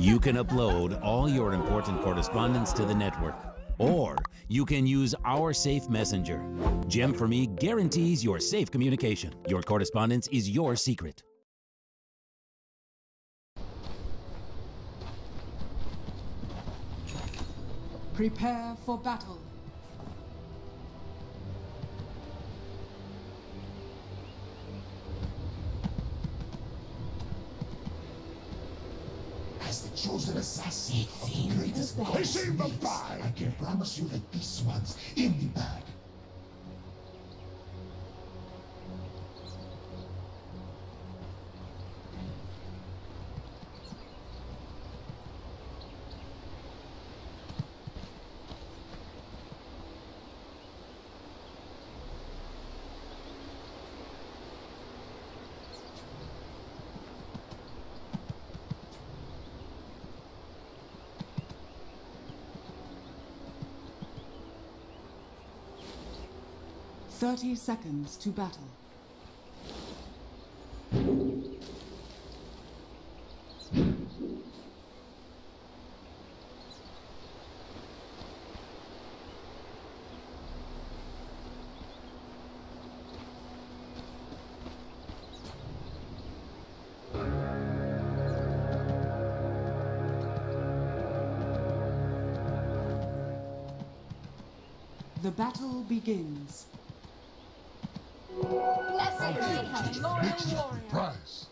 You can upload all your important correspondence to the network, or you can use our safe messenger. Gem for Me guarantees your safe communication. Your correspondence is your secret. Prepare for battle. As the chosen assassin of the greatest gods, I can promise you that this one's in the bag. Thirty seconds to battle. The battle begins. Prize.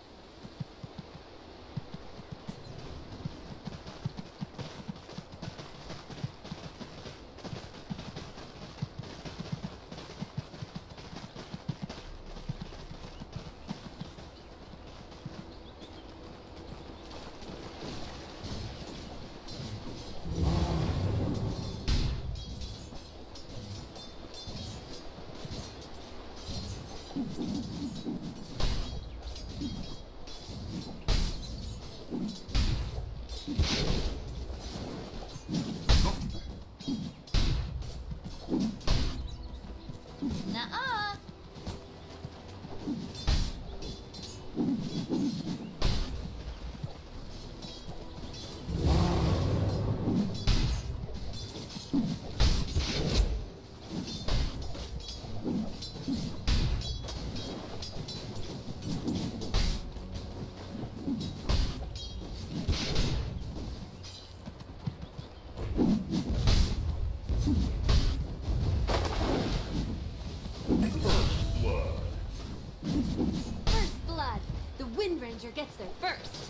Gets there first.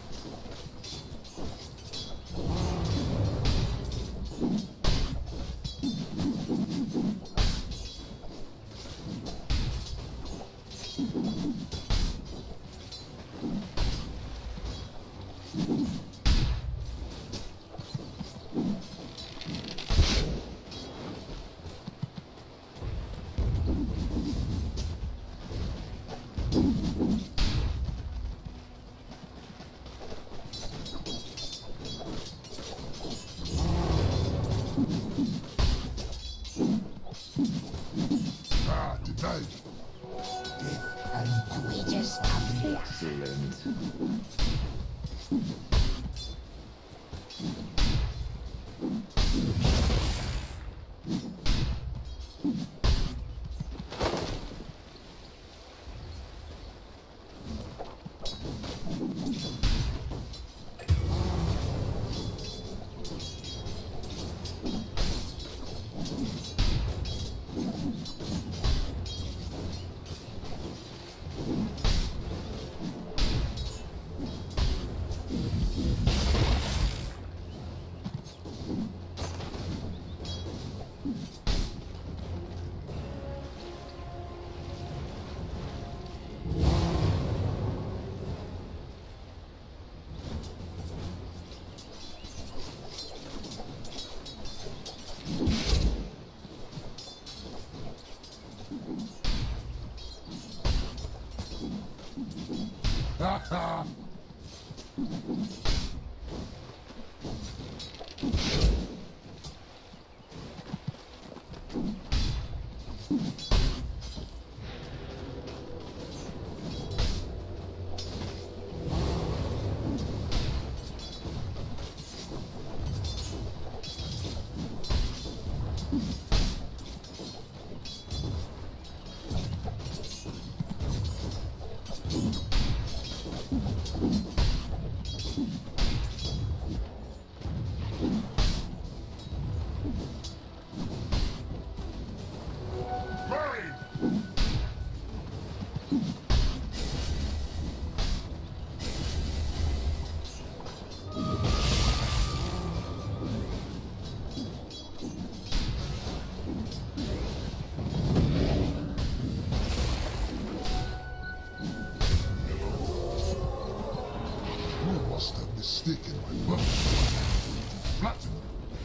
stick in my butt. Platinum.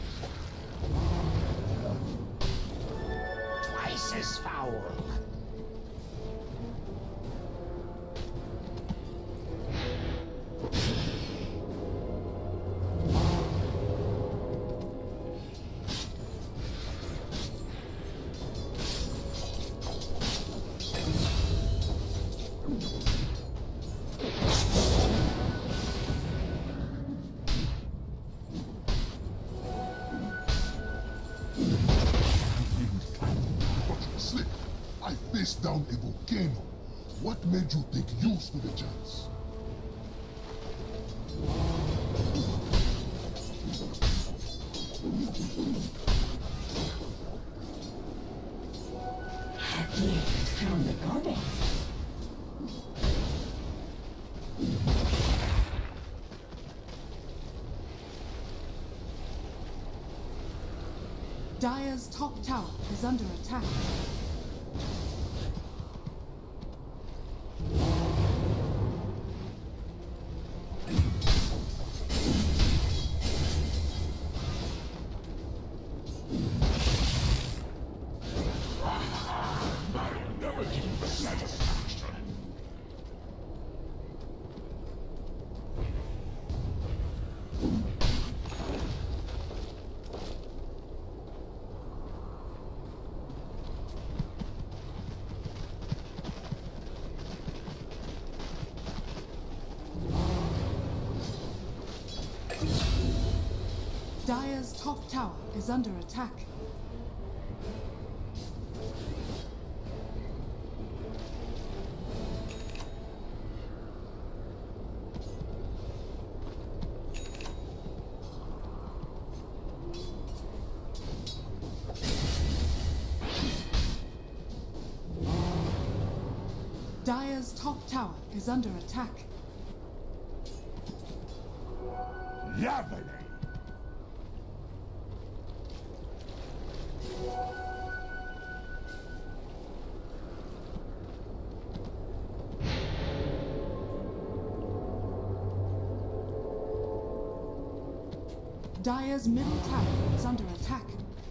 Twice as foul. Down a volcano. What made you think you stood a chance? A gift from the goddess. Dire's top tower is under attack. Dire's top tower is under attack. Dire's top tower is under attack. Yavane! Dire's middle tower is under attack.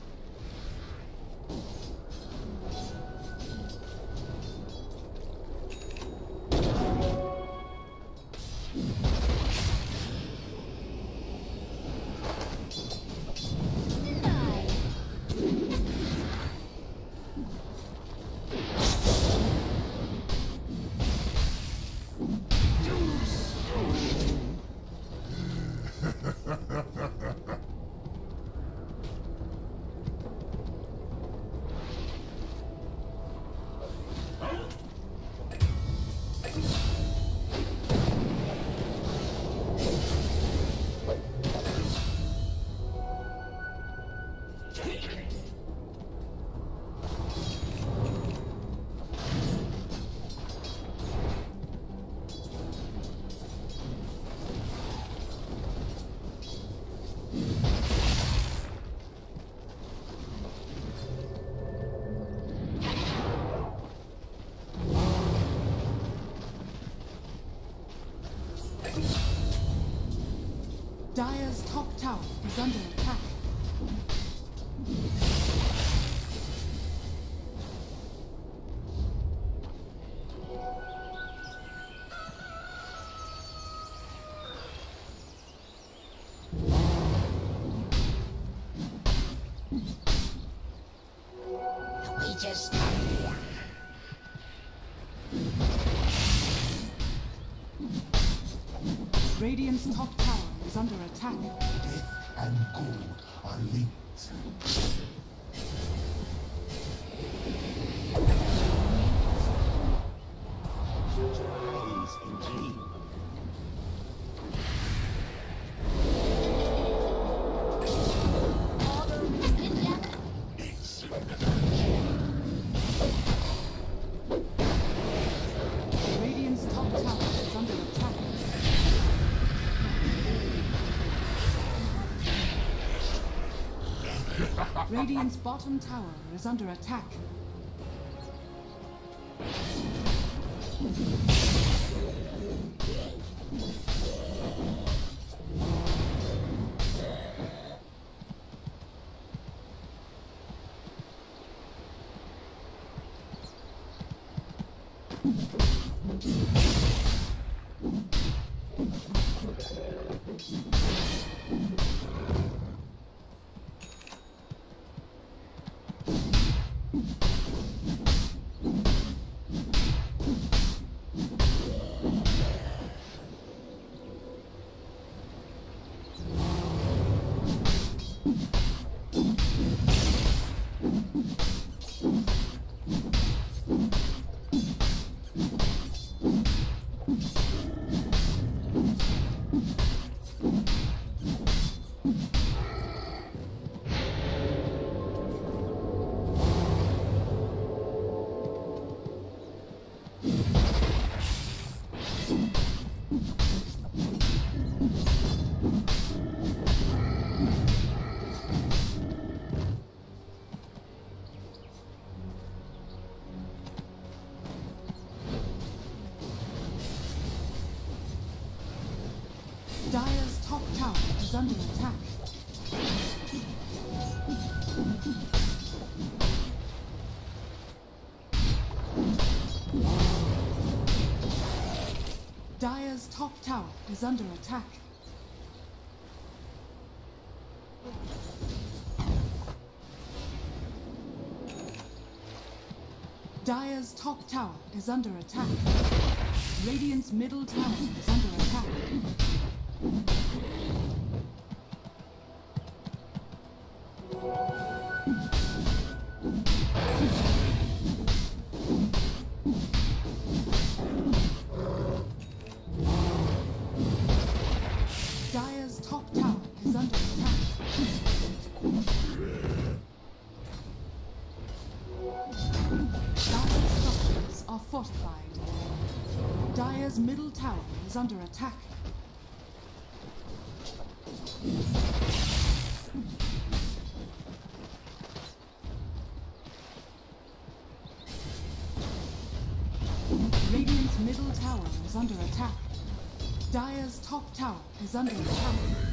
Dire's top tower is under attack. We just Radiant's top tower is under attack. Death and gold are linked. Eyes indeed. Radiant's top tower is under attack. Radiant's bottom tower is under attack. Dire's top tower is under attack. Dire's top tower is under attack. Dire's top tower is under attack. Radiant's middle tower is under attack. Dire's top tower is under attack. Dire's structures are fortified. Dire's middle tower is under attack. Radiant's middle tower is under attack. Dire's top tower is under attack.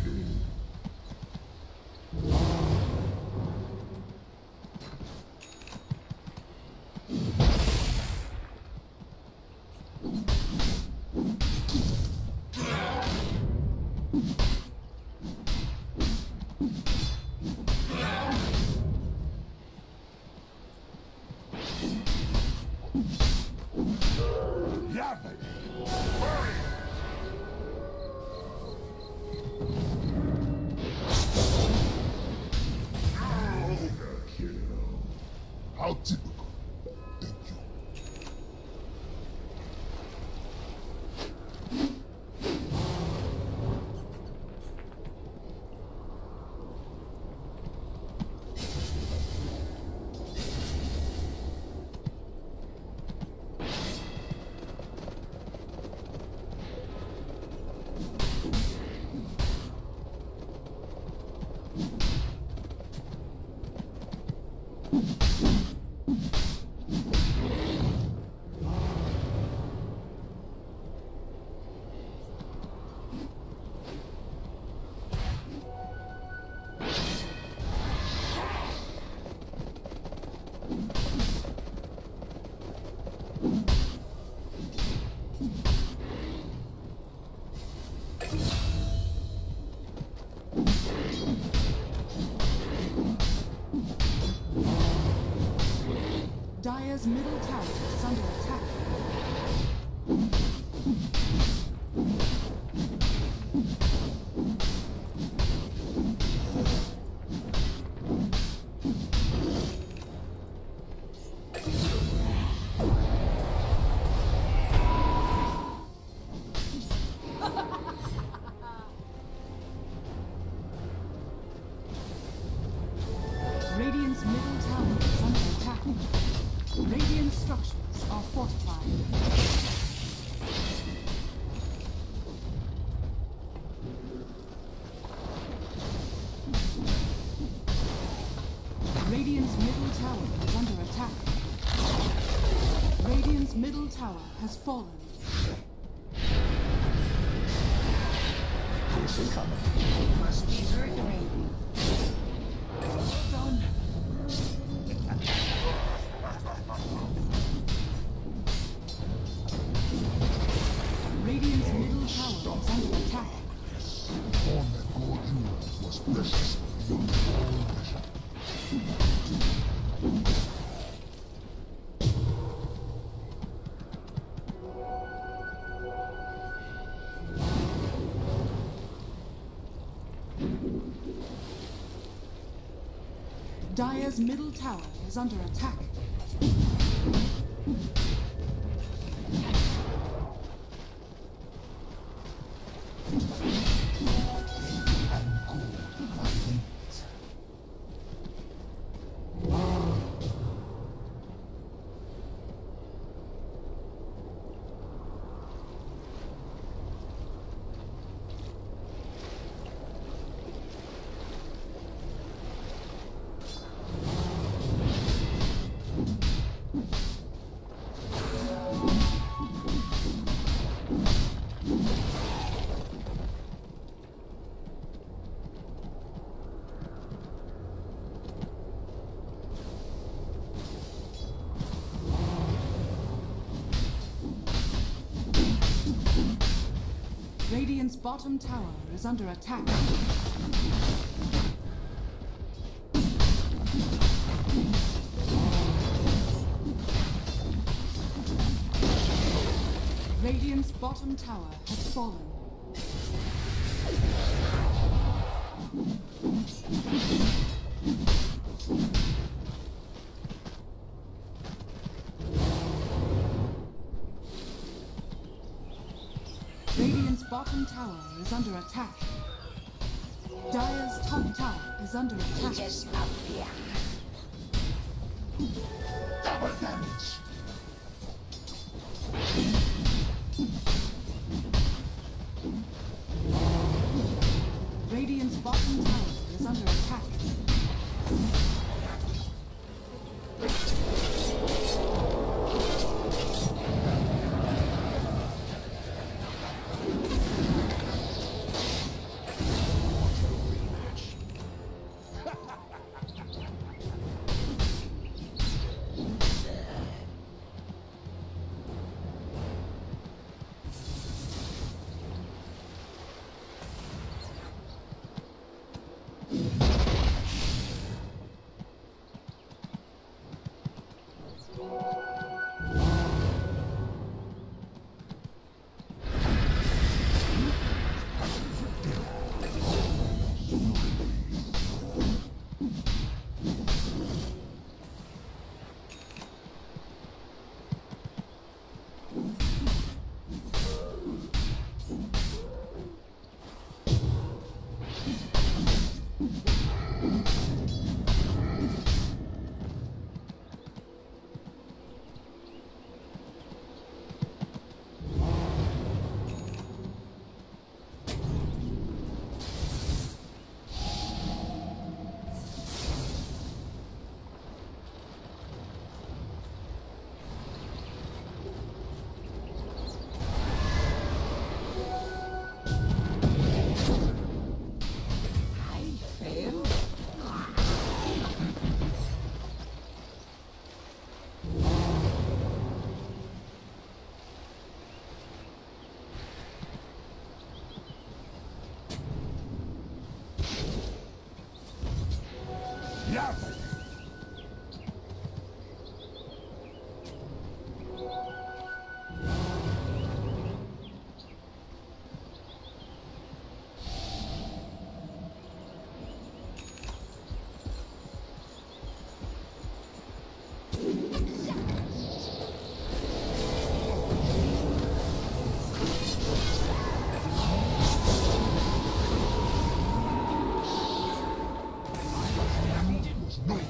How typical. Thank you. Dire's middle tower is under attack. Radiant's middle tower is under attack. Radiant structures are fortified. Radiant's middle tower is under attack. Radiant's middle tower has fallen. Must be hurting. Done. Radiant's middle tower is under attack. All that God used was precious beyond all measure. Dire's middle tower is under attack. Radiant's bottom tower is under attack. Radiant's bottom tower has fallen. Radiant's bottom tower is under attack. Dire's top tower is under attack. Just up here. Double damage. Radiant's bottom tower is under attack. No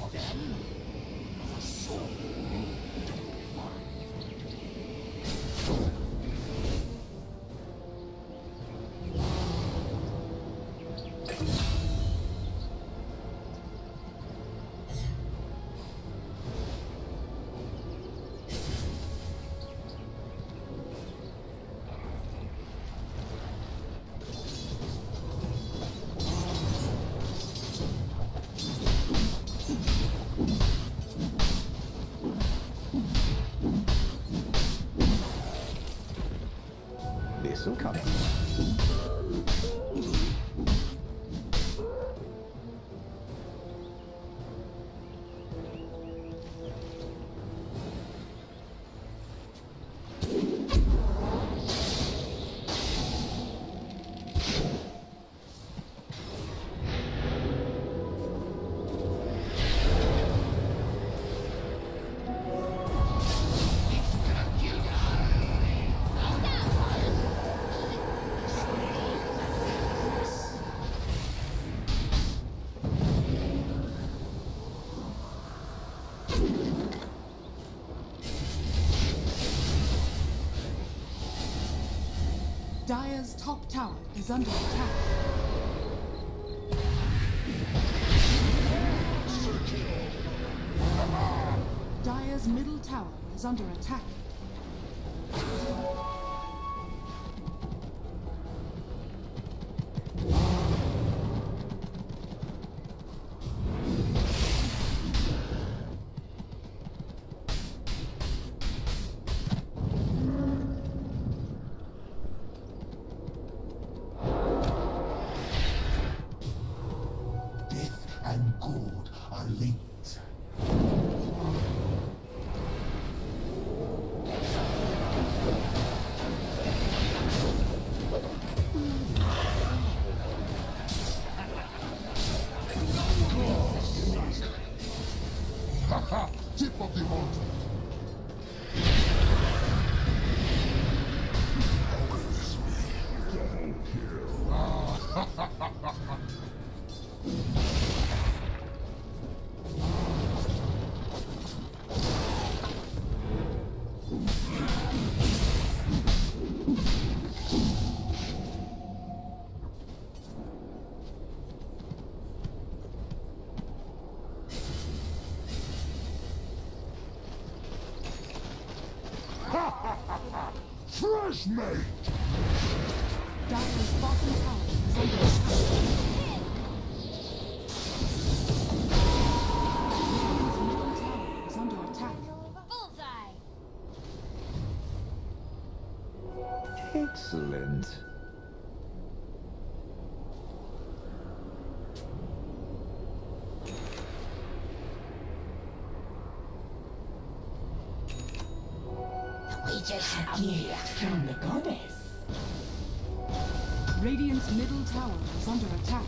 Dire's top tower is under attack. Dire's middle tower is under attack. Death and good are linked. Haha! Tip of the mountain! Fresh mate! Dire's bottom tower is under attack. Radiant's middle tower is under attack. Bullseye! Excellent. We just have gift from the goddess. Radiant's middle tower is under attack.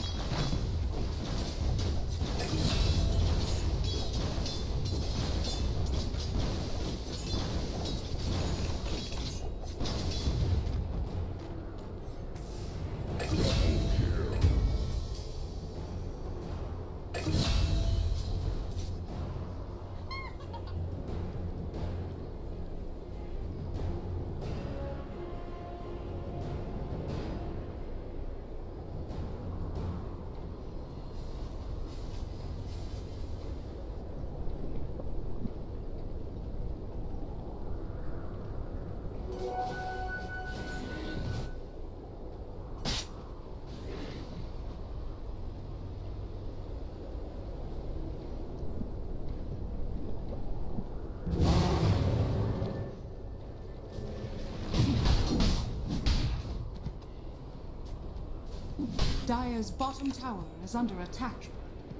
Dire's bottom tower is under attack.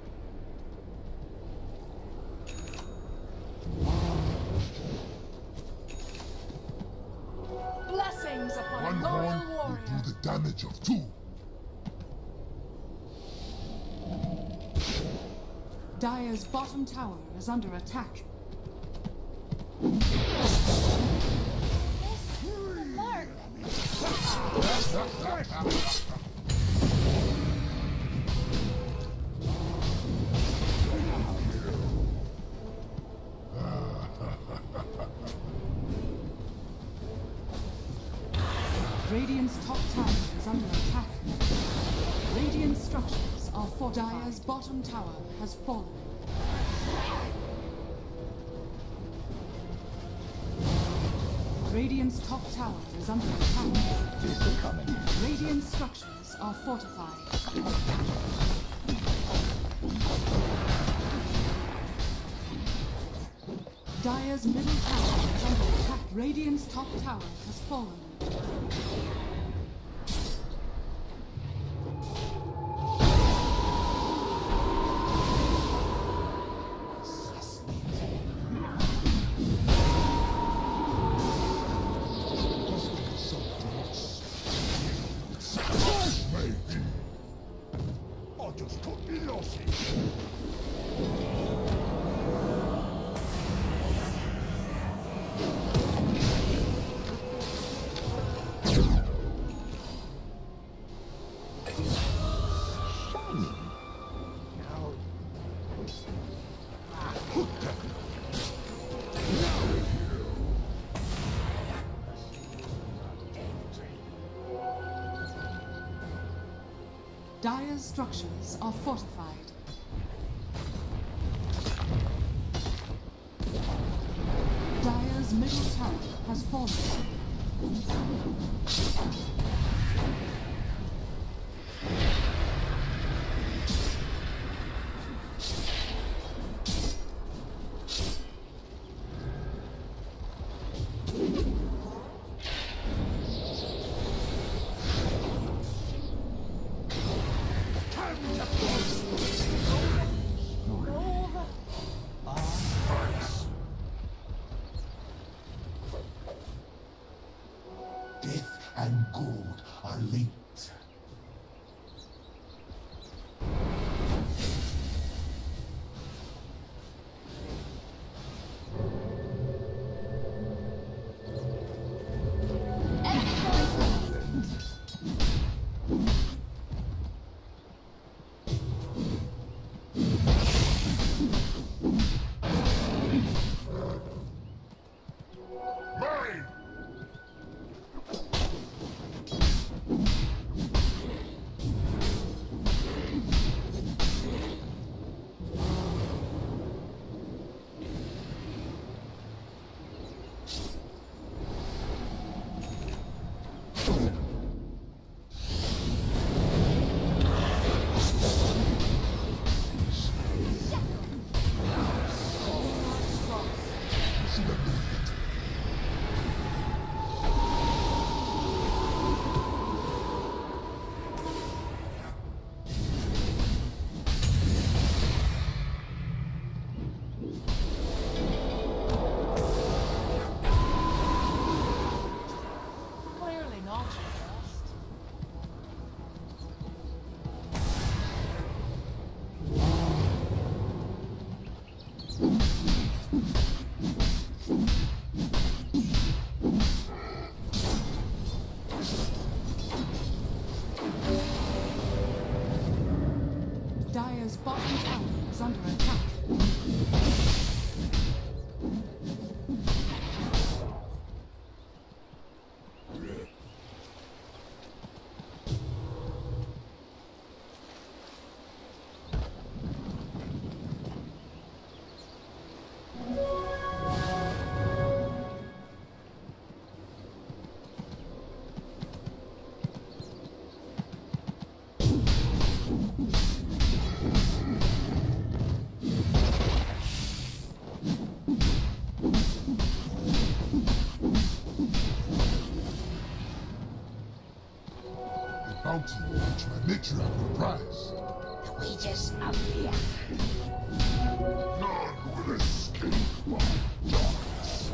Blessings upon One a loyal horn will warrior. do the damage of two. Dire's bottom tower is under attack. Mark! Radiant's top tower is under attack. Radiant structures are fortified. Dire's bottom tower has fallen. Radiant's top tower is under attack. Is the coming? Radiant structures are fortified. Dire's middle tower is under attack. Radiant's top tower has fallen. Dire's structures are fortified. Dire's middle tower has fallen. Death and gold are linked. Dire's bottom tower is under attack. Bounty which my matriarch will prize. The wages of fear. None will escape my darkness.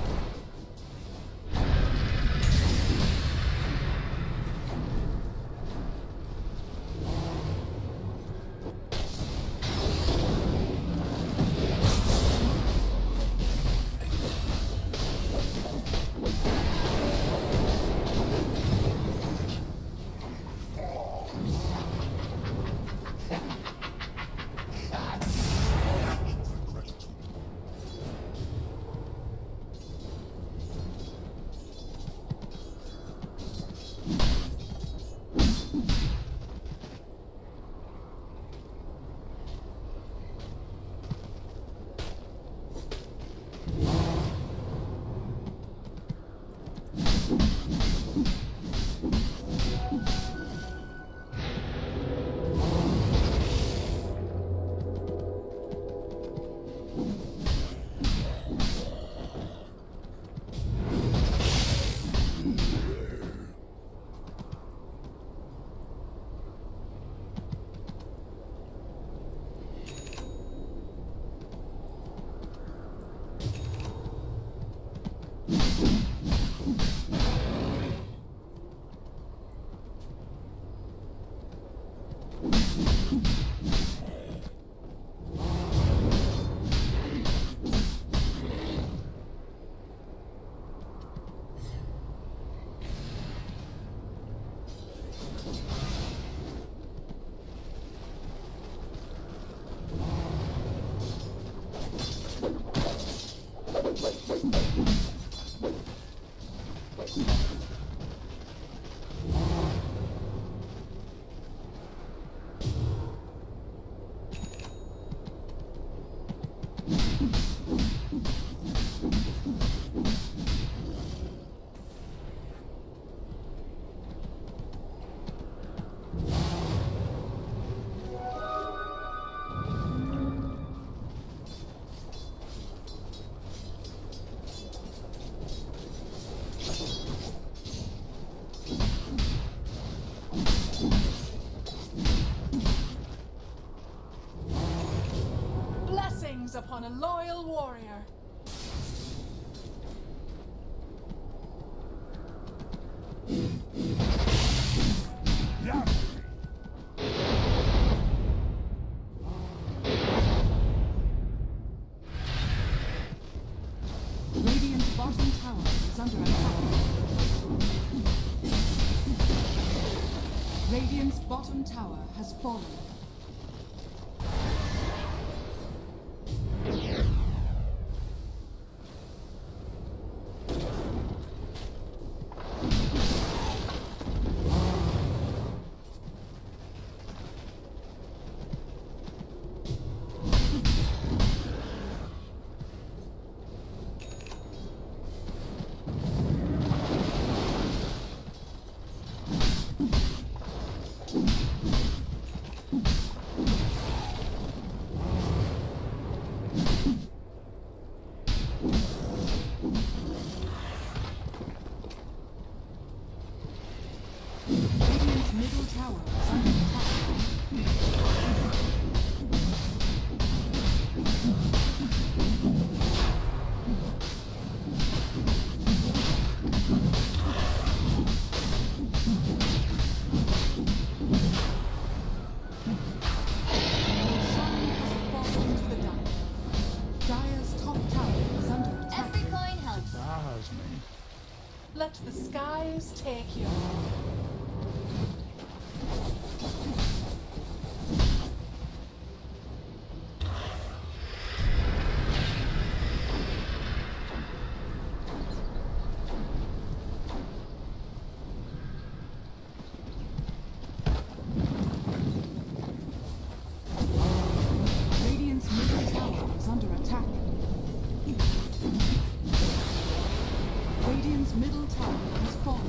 hangs upon a loyal warrior. Yeah. Radiant's bottom tower is under attack. Radiant's bottom tower has fallen. Radiant's middle tower is under attack. Shockwave has fallen to the Dire. Dire's top tower is under attack. Every coin helps. Stars me. Let the skies take you. Radiant's middle tower is under attack. Radiant's middle tower has fallen.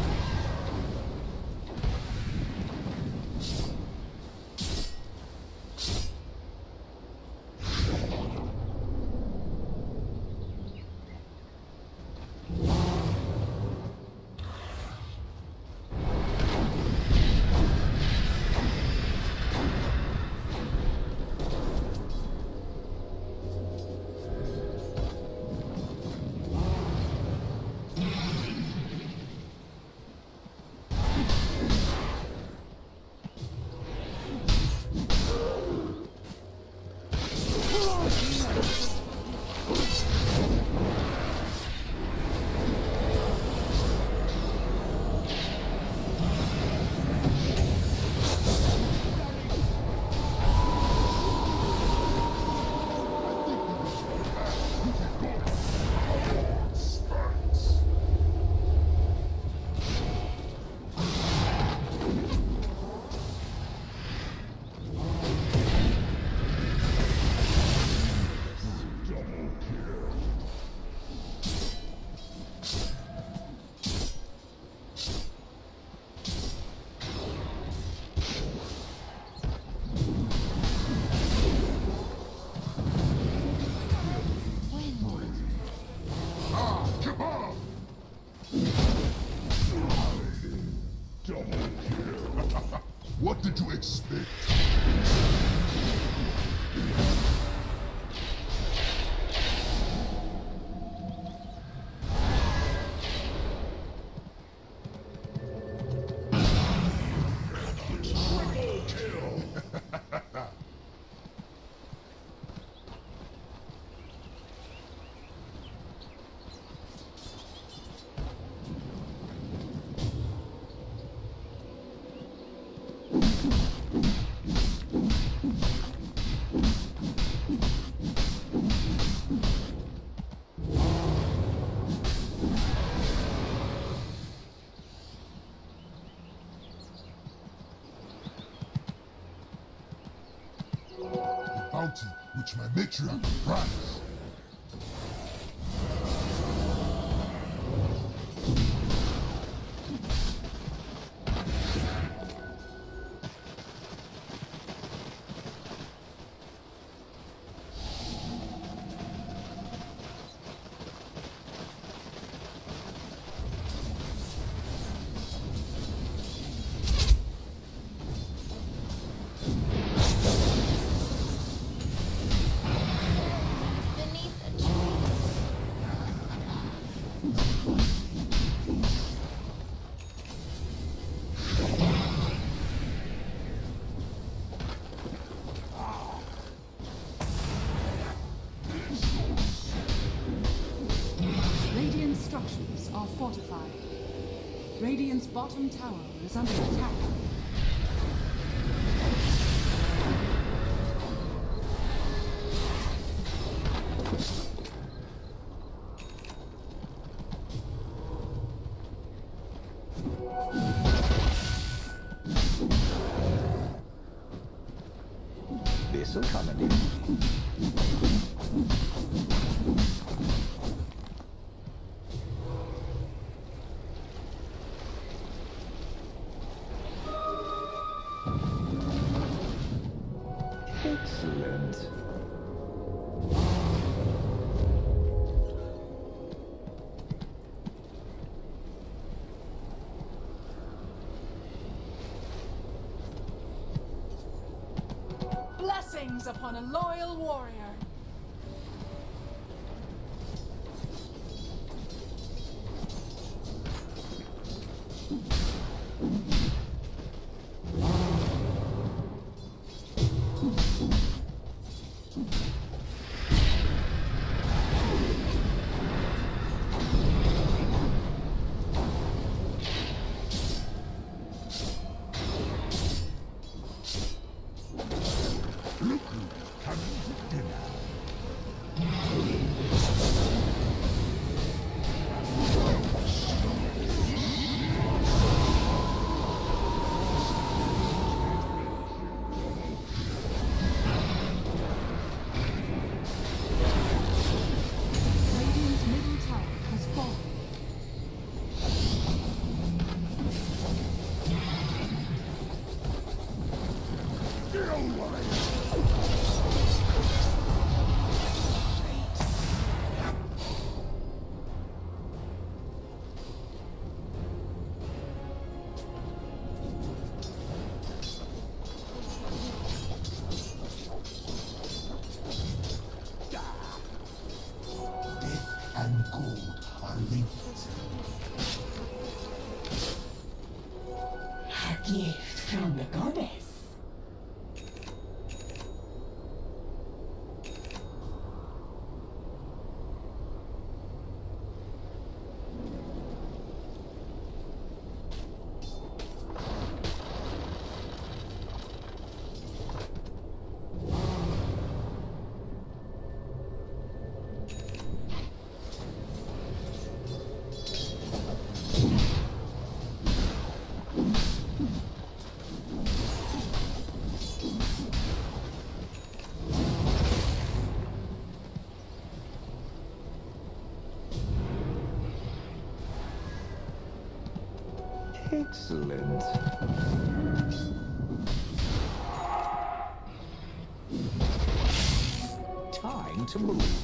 What did you expect? Triple kill! Bounty, which my matriarch prize. Radiant's bottom tower is under attack. This'll come in handy. Excellent. Blessings upon a loyal warrior. Gift from the goddess. Excellent. Time to move.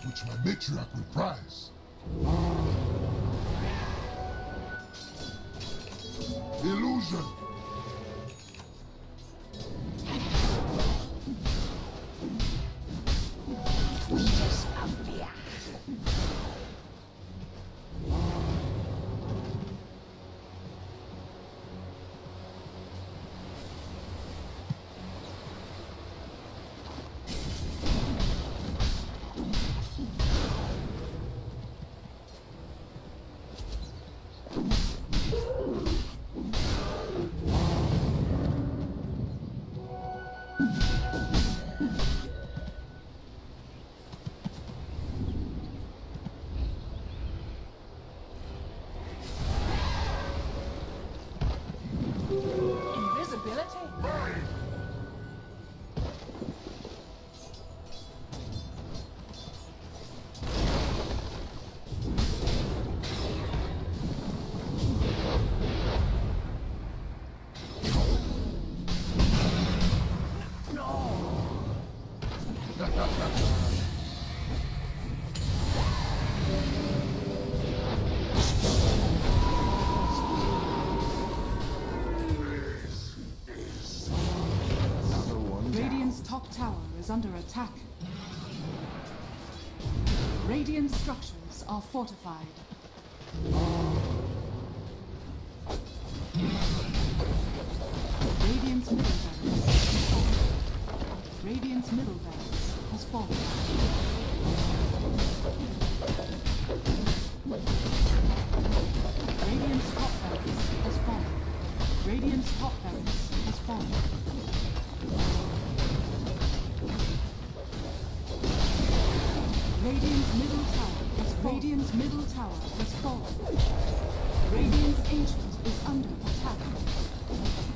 which my matriarch will prize. Illusion! Top tower is under attack. Radiant structures are fortified. Radiant's middle barracks has fallen. Radiant's middle barracks has fallen. Radiant's top barracks has fallen. Radiant's top barracks has fallen. Radiant's middle tower has fallen. Radiant's ancient is under attack.